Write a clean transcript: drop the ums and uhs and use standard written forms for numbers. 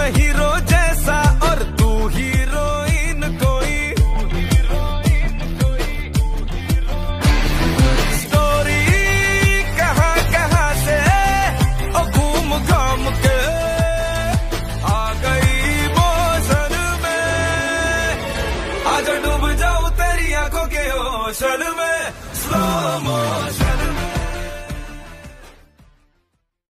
मैं हीरो जैसा और तू हीरोइन कोई। स्टोरी कहाँ कहाँ से ओ घूम घाम के आ गई मौसम में। आज डूब जाऊं तेरी आंखों के ओशन में। Slow motion